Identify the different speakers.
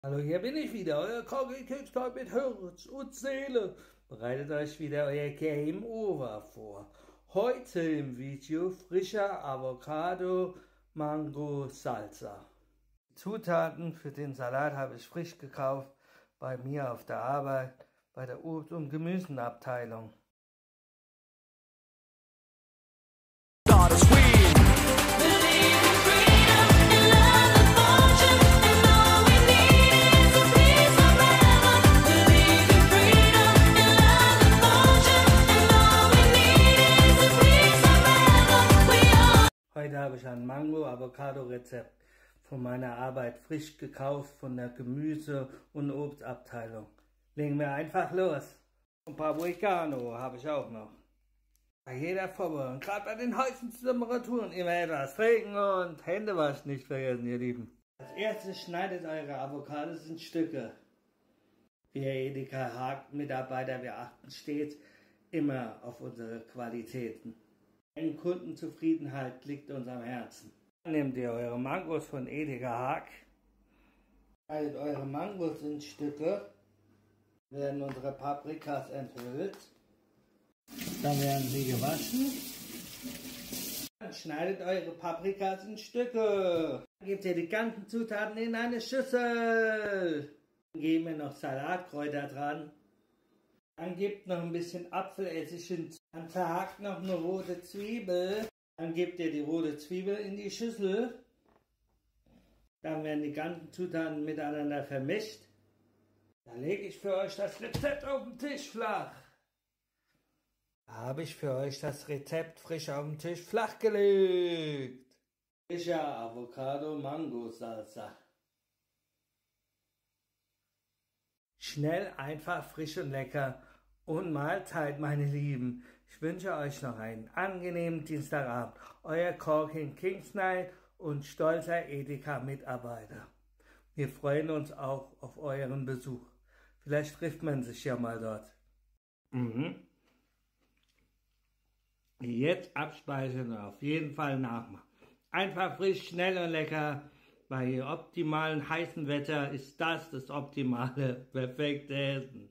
Speaker 1: Hallo, hier bin ich wieder, euer KG-Kickstart mit Herz und Seele. Bereitet euch wieder euer Game Over vor. Heute im Video frischer Avocado Mango Salsa. Die Zutaten für den Salat habe ich frisch gekauft bei mir auf der Arbeit bei der Obst- und Gemüseabteilung. Heute habe ich ein Mango-Avocado-Rezept von meiner Arbeit frisch gekauft von der Gemüse- und Obstabteilung. Legen wir einfach los. Ein paar Paprikano habe ich auch noch. Bei jeder Vorbereitung, gerade bei den heißen Temperaturen, immer etwas trinken und Hände waschen nicht vergessen, ihr Lieben. Als erstes schneidet eure Avocados in Stücke. Wir Edeka Haag-Mitarbeiter, wir achten stets immer auf unsere Qualitäten. Kundenzufriedenheit liegt uns am Herzen. Dann nehmt ihr eure Mangos von Edeka Haag, schneidet eure Mangos in Stücke, werden unsere Paprikas enthüllt, dann werden sie gewaschen, dann schneidet eure Paprikas in Stücke, dann gebt ihr die ganzen Zutaten in eine Schüssel, dann geben wir noch Salatkräuter dran. Dann gebt noch ein bisschen Apfelessig hinzu. Dann zerhackt noch eine rote Zwiebel. Dann gebt ihr die rote Zwiebel in die Schüssel. Dann werden die ganzen Zutaten miteinander vermischt. Dann lege ich für euch das Rezept auf den Tisch flach. Da habe ich für euch das Rezept frisch auf den Tisch flach gelegt. Frischer Avocado Mango Salsa. Schnell, einfach, frisch und lecker. Und Mahlzeit, meine Lieben. Ich wünsche euch noch einen angenehmen Dienstagabend. Euer Corking Kingsnight und stolzer Edeka-Mitarbeiter. Wir freuen uns auch auf euren Besuch. Vielleicht trifft man sich ja mal dort. Jetzt abspeichern und auf jeden Fall nachmachen. Einfach frisch, schnell und lecker. Bei optimalen heißen Wetter ist das optimale, perfekte Essen.